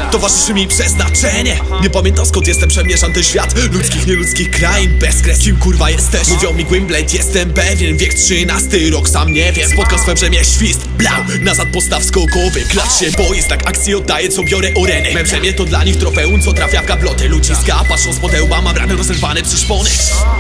towarzyszy mi przeznaczenie. Nie pamiętam skąd jestem, przemieszam ten świat ludzkich, nieludzkich krain, bezkres. Kim kurwa jesteś? Mówią mi Gwynblade, jestem pewien. Wiek 13, rok, sam nie wiem. Spotkał swe brzemię świst, blau. Nazad postaw skokowy, klacz się boję. Znak akcji oddaję, co biorę oreny. Me brzemię to dla nich trofeum, co trafia w gabloty. Ludziska patrzą z podełba, mam rany rozerwane przy szpony.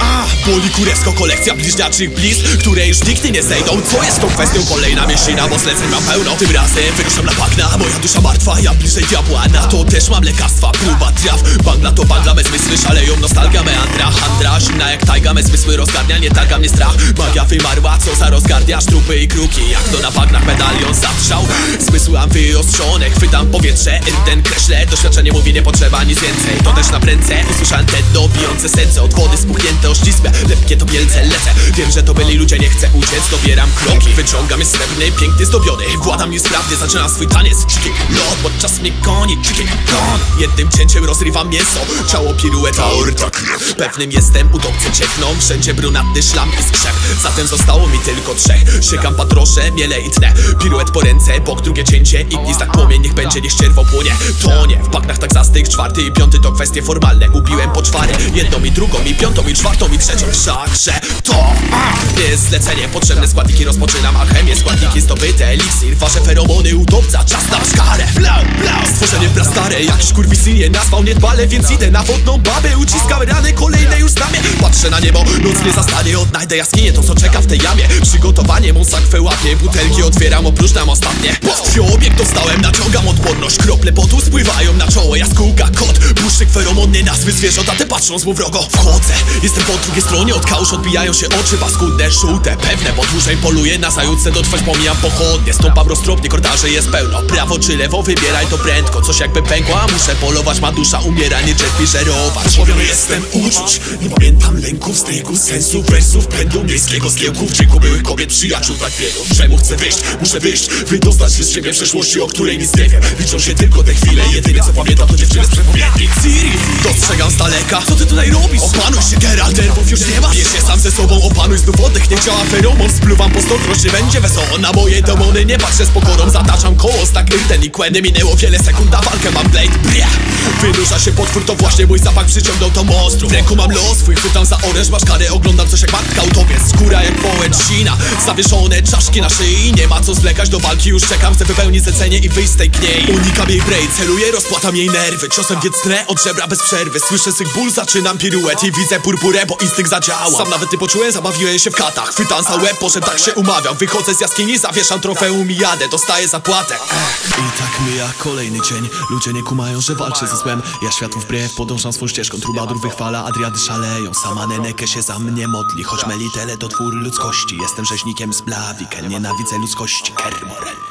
Boli kurewsko kolekcja bliźniaczych blizn, które już nigdy nie zejdą. Co jest tą kwestią? Kolejna mieścina, bo zleceń mam pełno. Tym razem wyruszam na bagna, moja dusza martwa. Ja bliżej diabła, na to też mam lekarstwa. Próba traw, bangla to bangla, me zmysły szaleją. Nostalgia, meandra, handra, zimna jak tajga. Me zmysły rozgarnia, nie targa mnie strach. Magia wymarła, co za rozgardiasz trupy i kruki. Jak to na bagnach medalion zatrzał. Zmysły mam wyostrzone, chwytam powietrze. Ten kreślę, doświadczenie mówi nie potrzeba nic więcej. To też na prędce, usłyszałem te dobijące serce. Od wody spuchnięte, ościsłe, lepkie to wielce lecę. Wiem, że to byli ludzie, nie chcę uciec. Dobieram kroki, wyciągam je srebrny, piękny, zdobiony. Władam niesprawnie, zaczynam swój taniec. Chicken lot, podczas mnie goni, chicken gon. Jednym cięciem rozrywam mięso, ciało pirueta, orta krew. Pewnym jestem, udobcy ciekną, wszędzie brunatny szlam i skrzep. Zatem zostało mi tylko trzech. Siekam patrosze, miele i tnę. Piruet po ręce, bok, drugie cięcie. I gnizdach płomień, niech będzie, niech ścierwo płonie. Tonie, w bagnach tak zastych, czwarty i piąty to kwestie formalne. Ubiłem po czwarę, jedną i drugą i piątą i czwartą i trzecią. Wszakże to jest zlecenie, potrzebne składniki, rozpoczynam alchemię. Składniki zdobyte, eliksir, wasze feromony, udobca, czas na szkarę. Blau, blau, stworzenie prastare, jakiś kurwisyn je nazwał niedbale. Więc idę na wodną babę, uciskam rany, kolejne już znamie. Patrzę na niebo, noc nie zastanie, odnajdę jaskinię, to co czeka w tej jamie. Przygotowanie, mą sakwę łapię, butelki otwieram, opróżniam ostatnie. Płatwy obiekt dostałem, naciągam odporność. Krople potu spływają na czoło, jaskółka, kot. Błyszczyk feromonny, nazwy zwierząt, a te patrzą złowrogo. Wchodzę, jestem po drugiej stronie, od kałuż odbijają się oczy paskudne, żółte, pewne, bo dłużej poluję na zające, dotrwać pomijam pochodnie. Stąpam roztropnie, korytarzy jest pełno. Prawo czy lewo, wybieraj to prędko. Coś jakby pękła, muszę polować, ma dusza umiera, nie cierpi żerować. Człowiek jestem uczuć, nie pamiętam lęków, styku, sensu, wersów, pędu miejskiego, zgiełków, wieku byłych kobiet, przyjaciół tak wielu. Czemu chcę wyjść, muszę wyjść, wydostać się z siebie przeszłości, o której nic nie wiem. Liczą się tylko te chwile, jedyne co pamiętam to dziewczyny z przepowiedni. Ciri, dostrzegam z daleka, co ty tutaj robisz? Opanuj się, Geralt, nerwów już nie masz. Wiesz, się sam ze sobą, opanuj znów oddech, niech działa feromon. Spluwam po stokroć, nie będzie wesoło. Na moje demony nie patrzę z pokorą, zataczam koło, tak Irten i Queny. Minęło wiele sekund, na walkę mam blade, bria. Wynurza się potwór, to właśnie mój zapach przyciągnął to monstrum. W ręku mam los swój, chwytam za oręż, masz karę, oglądam coś jak matka autowiec. Skóra jak połęcina, zawieszone czaszki na szyi. Nie ma co zwlekać, do walki już czekam. Chcę wypełnić zlecenie i wyjść z tej kniei. Unikam jej braid, celuję, rozpłatam jej nerwy. Ciosem więc tnę od żebra bez przerwy. Słyszę syk ból, zaczynam piruet i widzę purpurę, bo instynkt zadziałał. Sam nawet nie poczułem, zabawiłem się w katach. Chwytam za łeb, poszedł, tak się umawiam. Wychodzę z jaskini, zawieszam trofeum i jadę, dostaję zapłatę. I tak mija kolejny dzień. Ludzie nie kumają, że walczę ze złem. Ja światu wbrew, podążam swą ścieżką. Trubadur wychwala, Adriady szaleją. Sama Neneke się za mnie modli. Choć Melitele to twór ludzkości. Jestem rzeźnikiem z Blaviken, nienawidzę ludzkości. Kermorel.